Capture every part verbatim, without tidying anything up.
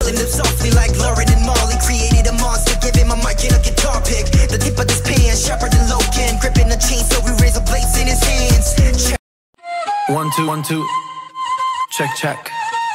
calling them softly like Lauren and Molly. Created a monster, giving my mic and a guitar pick. The tip of this pen, sharper than Logan. Gripping the chain so we raise a blades in his hands. Check. One, two, one, two. Check, check.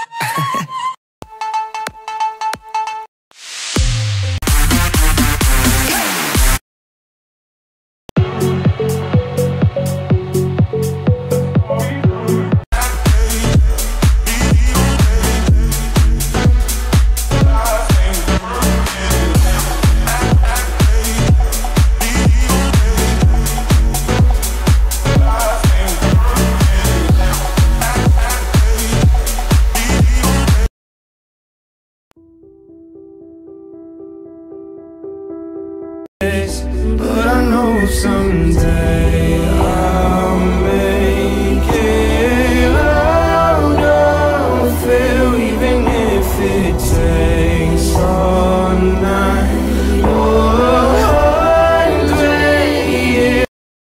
But I know someday I'll make it out of it, even if it takes all night or a hundred years.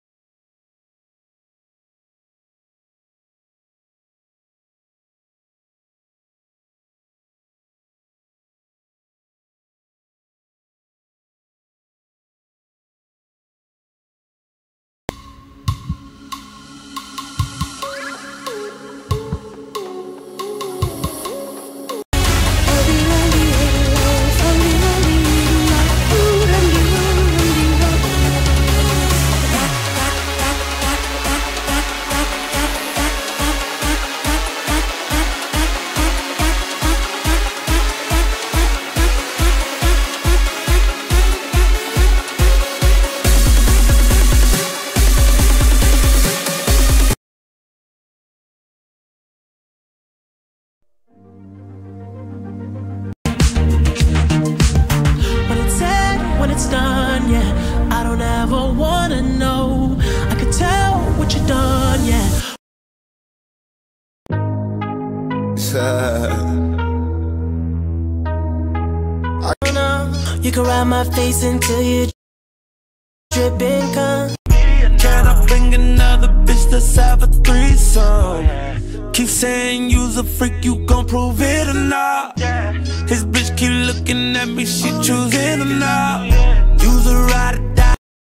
It's done, yeah. I don't ever wanna know. I can tell what you've done, yeah. I know you can ride my face until you dripping cum. Can I bring another bitch, let's have a threesome? Keep saying you's a freak, you gon' prove it or not? His bitch keep looking at me, she choosing or not? You's a ride or die.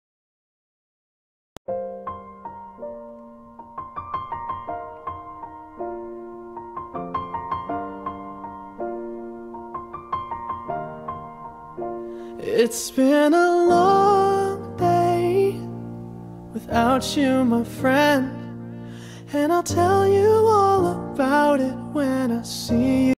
It's been a long day without you, my friend, and I'll tell you all about it when I see you.